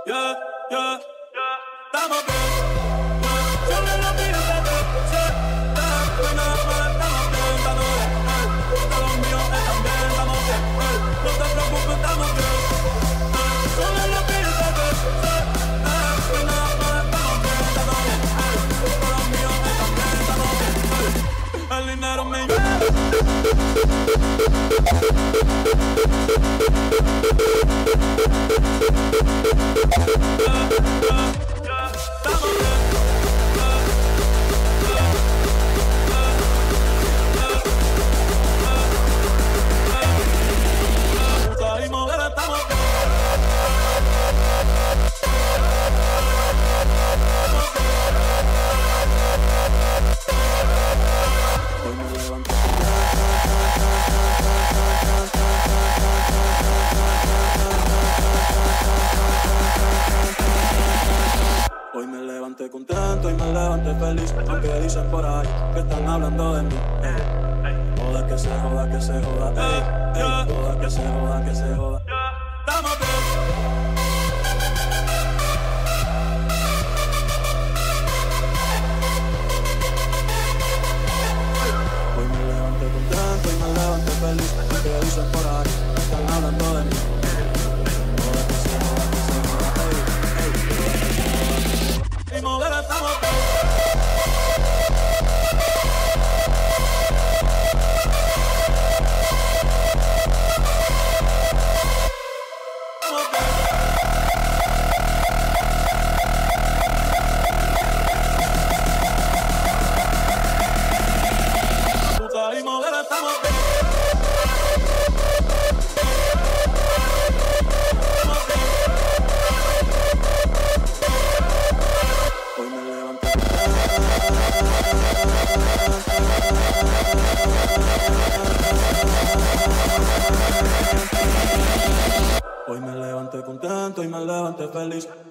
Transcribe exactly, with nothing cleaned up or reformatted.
yeah, yeah. Estamos bien, yeah. Solo lo pides de ver, sí, yeah. No, no, no, estamos bien, estamos bien, hey. Todos los míos están bien, estamos bien, hey. No te preocupes, estamos bien, hey. Solo lo pides de ver, sí, yeah. No, no, no, estamos bien, estamos bien, hey. Todos los míos están bien, estamos bien, hey. El dinero me llueve. Hoy me levanté contento y me levanté feliz, aunque dicen por ahí que están hablando de mí. Ey, joda que se joda, que se joda, ey, ey, joda que se joda, que se joda. Estamos bien. Hoy me levanté contento y me levanté feliz, aunque dicen por ahí que están hablando de mí. Joda que se joda, que se joda, ey, ey, joda que se joda. Y mover estamos bien. Y mover estamos bien. Hoy me levanté Hoy me levanté contento y me levanté feliz.